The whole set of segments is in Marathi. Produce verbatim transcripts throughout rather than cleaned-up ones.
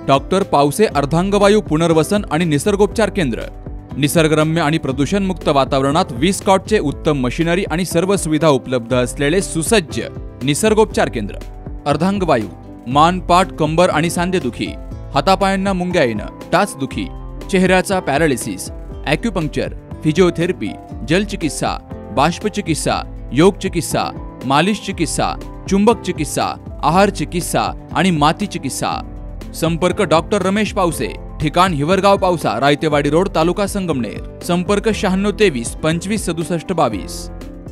डॉक्टर पावसे अर्धांगवायू पुनर्वसन आणि निसर्गोपचार केंद्र, निसर्गरम्य आणि प्रदूषणमुक्त वातावरणात वीस कॉटचे उत्तम मशिनरी आणि सर्व सुविधा उपलब्ध असलेले सुसज्ज निसर्गोपचार केंद्र। अर्धांगवायू, मान, पाठ, कंबर आणि सांधेदुखी, हातापायांना मुंग्या येणं, टाचदुखी, चेहऱ्याचा पॅरालिसिस, ॲक्युपंक्चर, फिजिओथेरपी, जलचिकित्सा, बाष्पचिकित्सा, योग चिकित्सा, मालिश चिकित्सा, चुंबक चिकित्सा, आहार चिकित्सा आणि माती चिकित्सा। संपर्क डॉक्टर रमेश पावसे, ठिकाण हिवरगाव पावसा, रायतेवाडी रोड, तालुका संगमनेर। संपर्क शहाण्णव तेवीस पंचवीस सदुसष्ट बावीस।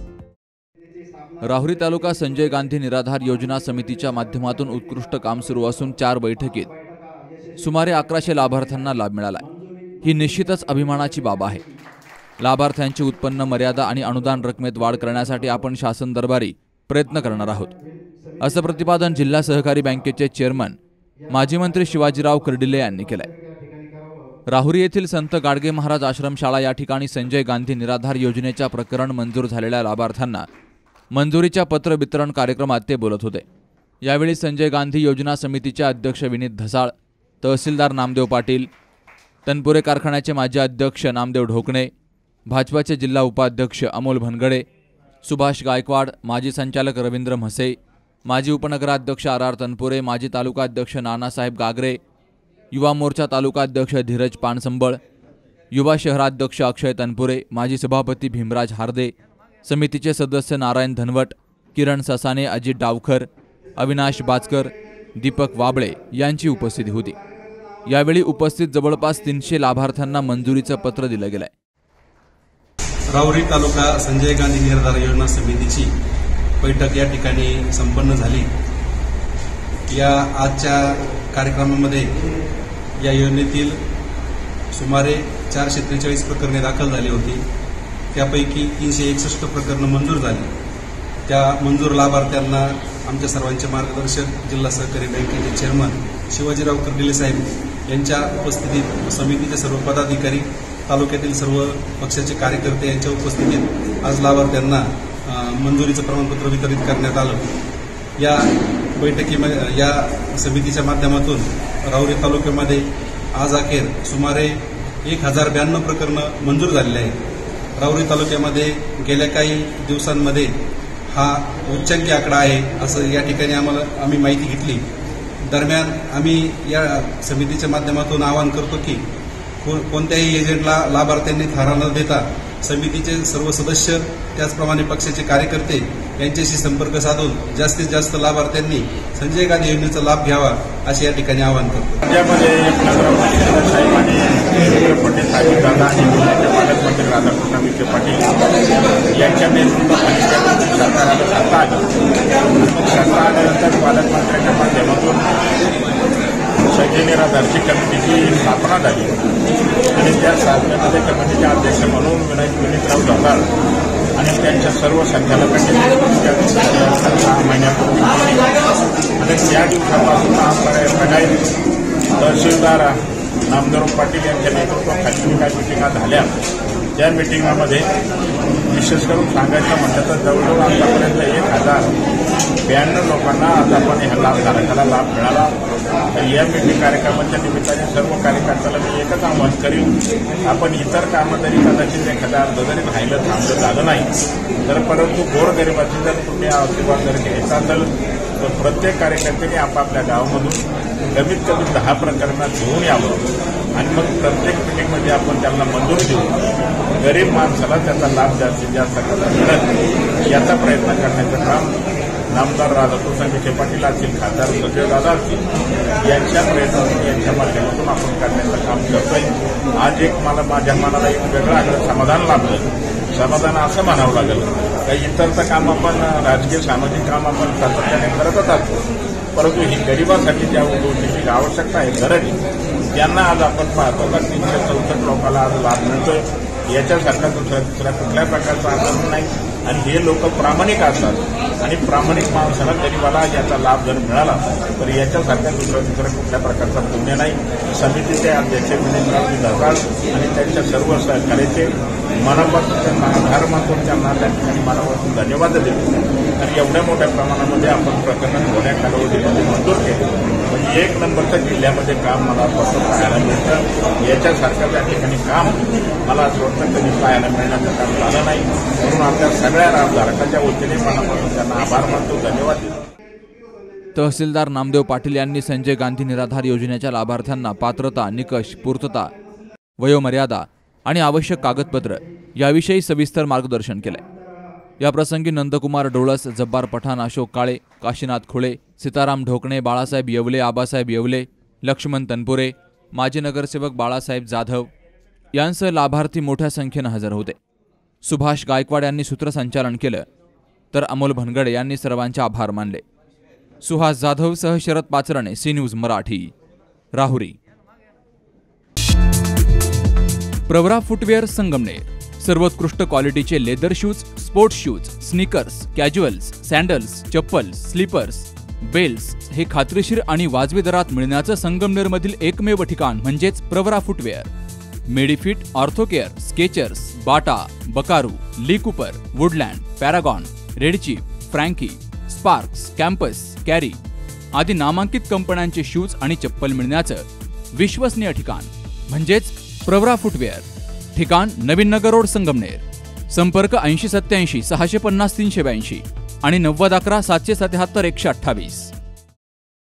राहुरी तालुका संजय गांधी निराधार योजना समितीच्या माध्यमातून उत्कृष्ट काम सुरू असून चार बैठकीत सुमारे अकराशे लाभार्थ्यांना लाभ मिळाला। ही निश्चितच अभिमानाची बाब आहे। लाभार्थ्यांची उत्पन्न मर्यादा आणि अनुदान रकमेत वाढ करण्यासाठी आपण शासन दरबारी प्रयत्न करणार आहोत, असं प्रतिपादन जिल्हा सहकारी बँकेचे चेअरमन माजी मंत्री शिवाजीराव कर्डिले यांनी केलंय। राहुरी येथील संत गाडगे महाराज आश्रमशाळा या ठिकाणी संजय गांधी निराधार योजनेच्या प्रकरण मंजूर झालेल्या लाभार्थ्यांना मंजुरीच्या पत्र वितरण कार्यक्रमात ते बोलत होते। यावेळी संजय गांधी योजना समितीचे अध्यक्ष विनीत धसाळ, तहसीलदार नामदेव पाटील, तनपुरे कारखान्याचे माजी अध्यक्ष नामदेव ढोकणे, भाजपाचे जिल्हा उपाध्यक्ष अमोल भनगडे, सुभाष गायकवाड, माजी संचालक रवींद्र म्हसे, माजी उपनगराध्यक्ष आर आर तनपुरे, माजी तालुका अध्यक्ष नानासाहेब गागरे, युवा मोर्चा तालुका अध्यक्ष धीरज पानसंबळ, युवा शहराध्यक्ष अक्षय तनपुरे, माजी सभापती भीमराज हार्दे, समितीचे सदस्य नारायण धनवट, किरण ससाने, अजित डावखर, अविनाश बाचकर, दीपक वाबळे यांची उपस्थिती होती। यावेळी उपस्थित जवळपास तीनशे लाभार्थ्यांना मंजुरीचं पत्र दिलं गेलंय। राहुरी तालुका संजय गांधी निराधार योजना समितीची बैठक या ठिकाणी संपन्न झाली। या आजच्या कार्यक्रमामध्ये या योजनेतील सुमारे चारशे त्रेचाळीस प्रकरणे दाखल झाली होती। त्यापैकी तीनशे एकसष्ट प्रकरणं मंजूर झाली। त्या मंजूर लाभार्थ्यांना आमच्या सर्वांचे मार्गदर्शक जिल्हा सहकारी बँकेचे चेअरमन शिवाजीराव कर्डिले साहेब यांच्या उपस्थितीत, समितीचे सर्व पदाधिकारी, तालुक्यातील सर्व पक्षाचे कार्यकर्ते यांच्या उपस्थितीत आज लाभार्थ्यांना मंजुरीचं प्रमाणपत्र वितरित करण्यात आलं। या बैठकीमध्ये या समितीच्या माध्यमातून राहुरी तालुक्यामध्ये आज अखेर सुमारे एक हजार ब्याण्णव प्रकरणं मंजूर झालेली आहेत। राहुरी तालुक्यामध्ये गेल्या काही दिवसांमध्ये हा उच्चांकी आकडा आहे असं या ठिकाणी आम्हाला आम्ही माहिती घेतली। दरम्यान आम्ही या समितीच्या माध्यमातून आवाहन करतो की कोणत्याही एजंटला लाभार्थ्यांनी थारा न देता समितीचे सर्व सदस्य त्याचप्रमाणे पक्षाचे कार्यकर्ते यांच्याशी संपर्क साधून जास्तीत जास्त लाभार्थ्यांनी संजय गांधी योजनेचा लाभ घ्यावा असे या ठिकाणी आवाहन करतो। राज्यामध्ये नगरपालिका साहेबांनी पटेल साहेब दादा आणि पालकमंत्री राधाकृष्ण विखे पाटील यांच्या नेतृत्वाखाली सरकारला सत्ता आली। सत्ता आल्यानंतर पालकमंत्र्यांच्या माध्यमातून संजय निराधारची कमिटीची स्थापना झाली आणि त्या स्थापनेमध्ये कमिटीचे अध्यक्ष म्हणून विनायक विनीतराव धसाळ आणि त्यांच्या सर्व संचालकांनी सहा महिन्यापूर्वी आणि त्या दिवसापासून सगळे तहसीलदार नामदेव पाटील यांच्या नेतृत्वाखाली काही मिटिंगा झाल्या। त्या मिटिंगामध्ये विशेष करून सांगायचं म्हटलं तर जवळजवळ आतापर्यंत एक हजार ब्याण्णव लोकांना आज आपण ह्या लाभधारकाला लाभ मिळाला। तर या मिटिंग कार्यक्रमाच्या निमित्ताने सर्व कार्यकर्त्याला मी एकच आवाहन करीन, आपण इतर कामं जरी कदाचित एखादा अर्ध जरी राहिलं थांबलं झालं नाही तर परंतु गोरगरिबाची जर तुम्ही आशीर्वाद जर घ्यायचा असेल तर प्रत्येक कार्यकर्त्याने आपापल्या गावामधून कमीत कमी दहा प्रकरणात घेऊन यावं आणि मग प्रत्येक मिटिंगमध्ये आपण त्यांना मंजुरी देऊ, गरीब माणसाला त्याचा लाभ जास्तीत जास्त कसा मिळेल याचा प्रयत्न करण्याचं काम नामदार राधाकृष्ण विखे पाटील असतील, खासदार संजय दादा असतील यांच्या प्रयत्नातून यांच्या माध्यमातून आपण करण्याचं काम करतोय। आज एक मला माझ्या मनाला एक वेगळं आगळं समाधान लाभलं। समाधान असं म्हणावं लागेल काही इतर तर काम आपण राजकीय सामाजिक काम आपण सातत्याने करतच असतो, परंतु ही गरिबांसाठी ज्या गोष्टीची आवश्यकता आहे, गरज आहे, त्यांना आज आपण पाहतो का तीनशे चौसष्ट लोकांना आज लाभ मिळतोय। याच्यासारखा दुसऱ्या दुसऱ्या कुठल्या प्रकारचा आंदोलन नाही आणि हे लोक प्रामाणिक असतात आणि प्रामाणिक माणसाला गरीबाला याचा लाभ जर मिळाला तर याच्यासारख्या दुसऱ्या दुसऱ्या कुठल्या प्रकारचा पुण्य नाही। समितीचे अध्यक्ष विनीतरावजी धसाळ आणि त्यांच्या सर्व सहकार्याचे मनापासून त्यांना आधार मानून त्यांना त्या ठिकाणी मनापासून धन्यवाद देतो आणि एवढ्या मोठ्या प्रमाणामध्ये आपण प्रकरण होण्या कालावधीमध्ये मंजूर केले। म्हणजे एक नंबरचं जिल्ह्यामध्ये काम मला फक्त पाहायला मिळतं. याच्यासारखं त्या ठिकाणी काम मला असं वाटतं कधी पाहायला मिळण्याचं काम झालं नाही. म्हणून आपल्या सगळ्या रामधारकाच्या वतीने मनापासून त्यांना आभार मानतो, धन्यवाद देतो. तहसीलदार नामदेव पाटील यांनी संजय गांधी निराधार योजनेच्या लाभार्थ्यांना पात्रता, निकष, पूर्तता, वयोमर्यादा आणि आवश्यक कागदपत्र याविषयी सविस्तर मार्गदर्शन केले. याप्रसंगी नंदकुमार डोळस, जब्बार पठाण, अशोक काळे, काशीनाथ खुळे, सीताराम ढोकणे, बाळासाहेब येवले, आबासाहेब येवले, लक्ष्मण तनपुरे, माजी नगरसेवक बाळासाहेब जाधव यांसह लाभार्थी मोठ्या संख्येनं हजर होते. सुभाष गायकवाड यांनी सूत्रसंचालन केलं, तर अमोल भनगडे यांनी सर्वांचे आभार मानले. सुहास जाधवसह Sharad Pacharne, C news Marathi, Rahuri. Pravara footwear Sangamner सर्वोत्कृष्ट क्वालिटीचे leather shoes, sports shoes, sneakers, casuals, sandals, chappals, slippers, belts हे खात्रीशीर आणि वाजवी दरात मिळण्याचं संगमनेरमधील एकमेव ठिकाण म्हणजेच Pravara footwear. Medifit, Orthocare, Skechers, Bata, Buckaroo, Lee Cooper, Woodland, Paragon, Red Chief, Frankie, Sparx, Campus, कॅरी आदी नामांकित कंपन्यांचे शूज आणि चप्पल मिळण्याचं विश्वसनीय ठिकाण म्हणजेच प्रवरा फुटवेअर. ठिकाण नवीन नगर रोड, संगमनेर. संपर्क ऐंशी सत्याऐंशी सहाशे पन्नास तीनशे ब्याऐंशी आणि नव्वद अकरा सातशे सत्याहत्तर एकशे अठ्ठावीस.